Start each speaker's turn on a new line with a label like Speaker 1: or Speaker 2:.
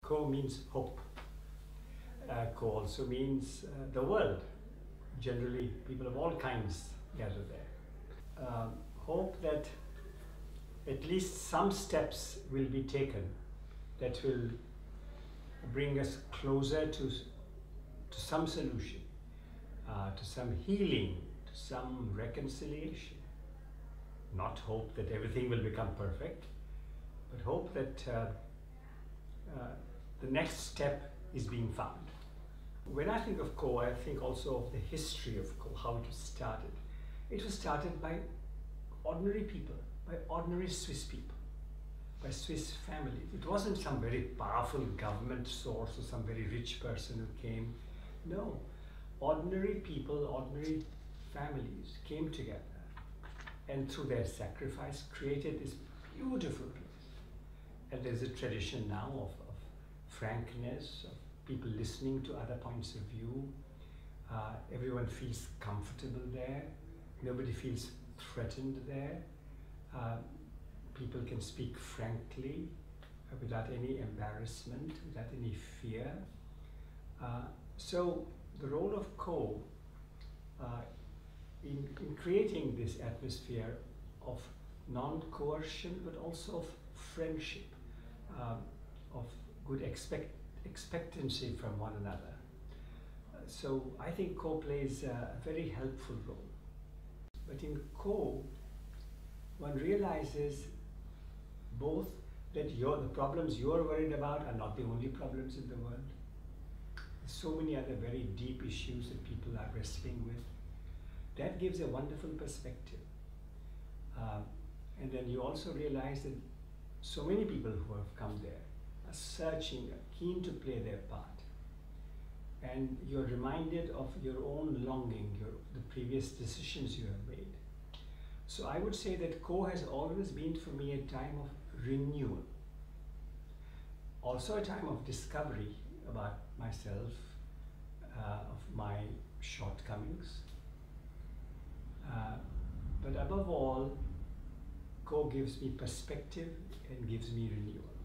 Speaker 1: Co means hope. Co also means the world. Generally, people of all kinds gather there. Hope that at least some steps will be taken that will bring us closer to some solution, to some healing, to some reconciliation. Not hope that everything will become perfect, but hope that the next step is being found. When I think of Co, I think also of the history of Co, how it was started. It was started by ordinary people, by ordinary Swiss people, by Swiss families. It wasn't some very powerful government source or some very rich person who came. No, ordinary people, ordinary families came together and through their sacrifice created this beautiful place. And there's a tradition now of frankness, of people listening to other points of view. Everyone feels comfortable there. Nobody feels threatened there. People can speak frankly, without any embarrassment, without any fear. So the role of Co in creating this atmosphere of non-coercion, but also of friendship, of good expectancy from one another. So I think Co plays a very helpful role. But in Co, one realizes both that the problems you're worried about are not the only problems in the world. There's so many other very deep issues that people are wrestling with. That gives a wonderful perspective. And then you also realize that so many people who have come there are searching, are keen to play their part. And you're reminded of your own longing, the previous decisions you have made. So I would say that Co has always been for me a time of renewal. Also a time of discovery about myself, of my shortcomings. But above all, Co gives me perspective and gives me renewal.